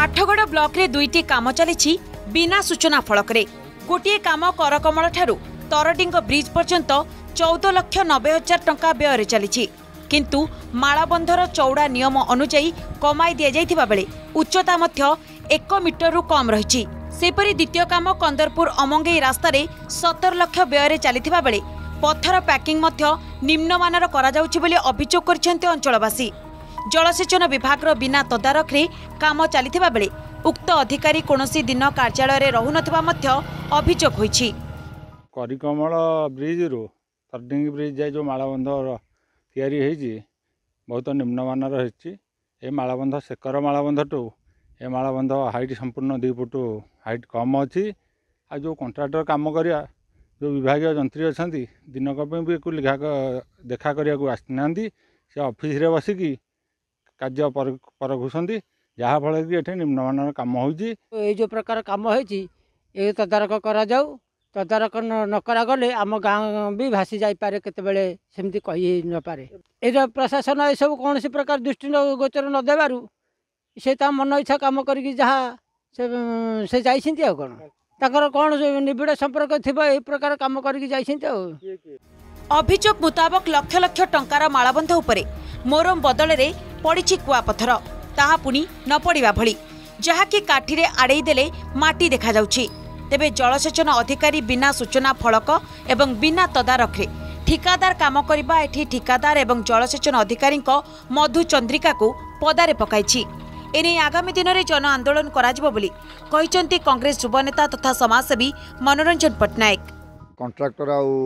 Athgarh block रे दुईटी काम चली बिना सूचना फलक गोटे काम करकमल ठारू तरडिंग ब्रिज पर्यंत 14,90,000 टंका व्यय चली किंतु मालाबंधर चौड़ा नियम अनुजाई कमाई दि जाइथिबा बेले उच्चता मध्य 1 मीटर रु कम रही। सेपरी द्वितीय काम कंदरपुर अमंगई रास्ता 17 लाख व्यय चली बेले पत्थर पैकिंग मध्य निम्नमानर करा जाउछि बोली अभियोग करछन्ते अंचलवासी। जलसेचन विभाग बिना तदारख रे काम चलिथिबा बेले उक्त अधिकारी कोनोसी दिन कार्यालय रहु नथिबा मध्य अभियोग होइछि। करिकमल ब्रिज रो तरडिंग ब्रिज जाय जो मालाबंध तैयारी होइछि बहुत निम्नमानर होइछि। ए मालाबंध सेकर मालाबंध टू ए मालाबंध हाइट संपूर्ण 2 फुट हाइट कम अच्छी। आ जो कंट्राक्टर काम करिया जो विभाग जंत्री अच्छा दिनक भी लिखा देखा करने आसना से ऑफिस रे बसिकी कार्य परखुंट जहाँफल कि ये निम्नमानर काम हो प्रकार काम हो तदारख करा जाऊ। तदारख न करा गले आम गाँ भी भासी जापे केतबेले सेमती कही न पारे। ये प्रशासन ये सब कौन सी प्रकार दृष्टि गोचर न देवारु से मन इच्छा काम करी जहाँ से जाइछिंती आ कौन ताकर कौन निबिड़ संपर्क थिबा ए प्रकार काम करी जाइछिंती आ। अभियोग मुताबक लक्ष लक्ष टंकार मालाबंध उपरे मोरम बदल रे पड़िछि कुआपथर ताहा पुणी न पड़िबा भली जहाँकि काठीरे आड़ेई देले माटी देखा जाउछि। तेबे जलसेचन अधिकारी बिना सूचना फलक एवं बिना तदारख रे ठिकादार काम करबा एठी ठिकादार एवं जलसेचन अधिकारी मधु चंद्रिका को पदारे पकाइछि। एने आगामी दिन में जन आंदोलन कराजिबो बोली कहिसंती कांग्रेस युवा नेता तथा समाजसेवी मनोरंजन पट्टनायक। कॉन्ट्रैक्टर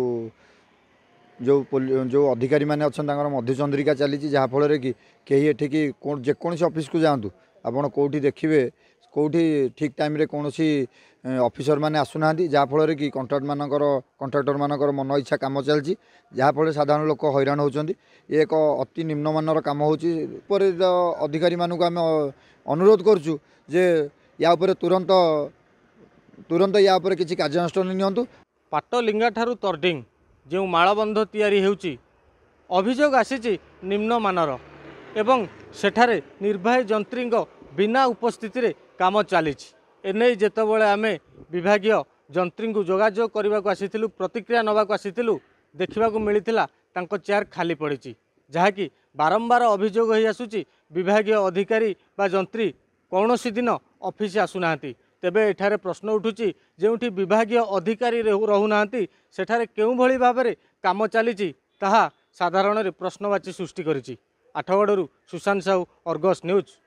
जो अधिकारी माने अछन तांगर मधु चंद्रिका चली जहाँफल कि कहीं एठिकी जेकोसी ऑफिस को जातु आपड़ कौटी देखिए कौटी ठीक टाइम रे कौन ऑफिसर माने आसुना जहाँफल कि कंट्राक्टर मानकर मन इच्छा काम चलती जहाँफल साधारण लोक हैरान होती। ये एक अति निम्नमानर काम होपर अधिकारी मानक आम अनुरोध करुँ जे या तुरंत तुरंत या किसी कार्यानुष्ठान नियंतु। पाटलिंगा ठारू तरडिंग जो मालाबंध तैयारी होउची अभियोग आसीची निम्नमानर एवं सेठारे निर्वाही जंत्रींग बिना उपस्थिति रे काम चलीछि। एने जेतबेले आमे विभागीय जंत्री को जोगाजोग करने को आसीथिलु प्रतिक्रिया नवाक आसीथिलु देखा मिलता तांको चेयर खाली पड़ी जहाँकि बारंबार अभियोग हो आसुची विभागीय अधिकारी बा जंत्री कौनसी दिन ऑफिस आसुना। तेबे एठारे प्रश्न उठुची जेउठी विभागीय अधिकारी रहुना सेठारे केउं भली भाबरे काम चलीची ताहा साधारण प्रश्नवाची सृष्टि करिछि। आठगड़रू सुशांत साहू, अर्गस न्यूज।